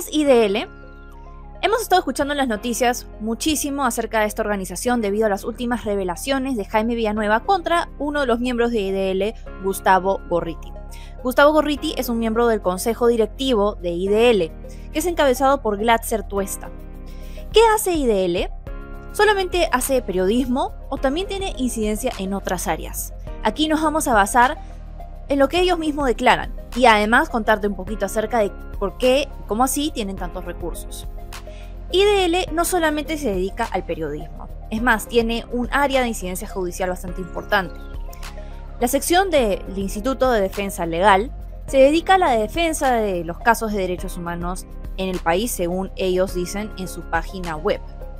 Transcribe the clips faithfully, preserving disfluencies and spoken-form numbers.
es I D L? Hemos estado escuchando en las noticias muchísimo acerca de esta organización debido a las últimas revelaciones de Jaime Villanueva contra uno de los miembros de I D L, Gustavo Gorriti. Gustavo Gorriti es un miembro del consejo directivo de I D L, que es encabezado por Glatzer Tuesta. ¿Qué hace I D L? ¿Solamente hace periodismo o también tiene incidencia en otras áreas? Aquí nos vamos a basar en lo que ellos mismos declaran y además contarte un poquito acerca de por qué y cómo así tienen tantos recursos. I D L no solamente se dedica al periodismo, es más, tiene un área de incidencia judicial bastante importante. La sección del Instituto de Defensa Legal se dedica a la defensa de los casos de derechos humanos en el país, según ellos dicen en su página web.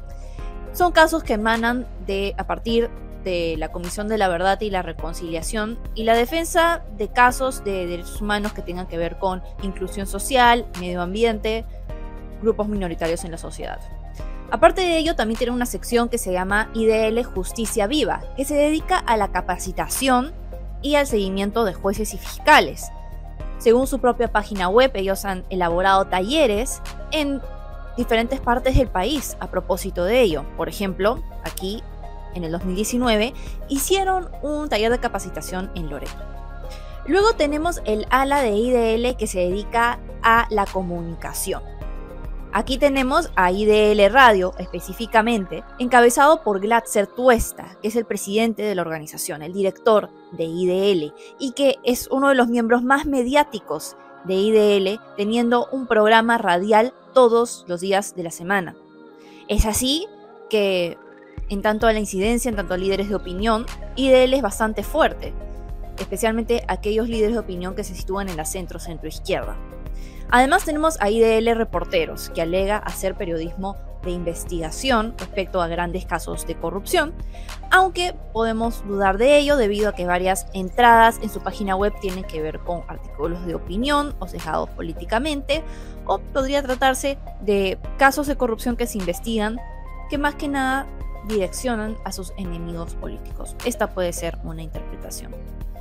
Son casos que emanan de, a partir de la Comisión de la Verdad y la Reconciliación y la defensa de casos de derechos humanos que tengan que ver con inclusión social, medio ambiente, grupos minoritarios en la sociedad. Aparte de ello, también tiene una sección que se llama I D L Justicia Viva, que se dedica a la capacitación y al seguimiento de jueces y fiscales. Según su propia página web, ellos han elaborado talleres en diferentes partes del país a propósito de ello. Por ejemplo, aquí en el dos mil diecinueve hicieron un taller de capacitación en Loreto. Luego tenemos el ala de I D L que se dedica a la comunicación. Aquí tenemos a I D L Radio específicamente, encabezado por Glatzer Tuesta, que es el presidente de la organización, el director de I D L, y que es uno de los miembros más mediáticos de I D L, teniendo un programa radial todos los días de la semana. Es así que, en tanto a la incidencia, en tanto a líderes de opinión, I D L es bastante fuerte, especialmente aquellos líderes de opinión que se sitúan en la centro-centro-izquierda. Además tenemos a I D L Reporteros, que alega hacer periodismo de investigación respecto a grandes casos de corrupción, aunque podemos dudar de ello debido a que varias entradas en su página web tienen que ver con artículos de opinión o sesgados políticamente, o podría tratarse de casos de corrupción que se investigan que más que nada direccionan a sus enemigos políticos. Esta puede ser una interpretación.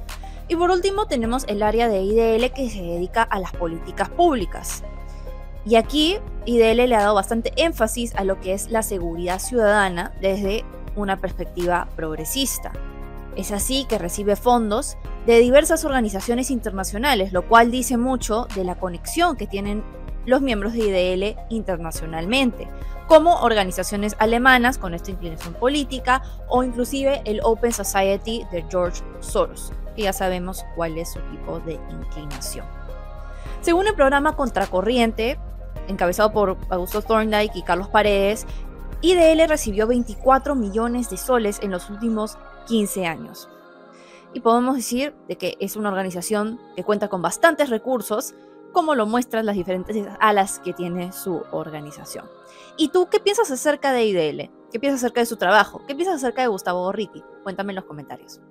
Y por último tenemos el área de I D L que se dedica a las políticas públicas. Y aquí I D L le ha dado bastante énfasis a lo que es la seguridad ciudadana desde una perspectiva progresista. Es así que recibe fondos de diversas organizaciones internacionales, lo cual dice mucho de la conexión que tienen los miembros de I D L internacionalmente, como organizaciones alemanas con esta inclinación política o inclusive el Open Society de George Soros, que ya sabemos cuál es su tipo de inclinación. Según el programa Contracorriente, encabezado por Augusto Thorndike y Carlos Paredes, I D L recibió veinticuatro millones de soles en los últimos quince años. Y podemos decir de que es una organización que cuenta con bastantes recursos, como lo muestran las diferentes alas que tiene su organización. ¿Y tú qué piensas acerca de I D L? ¿Qué piensas acerca de su trabajo? ¿Qué piensas acerca de Gustavo Gorriti? Cuéntame en los comentarios.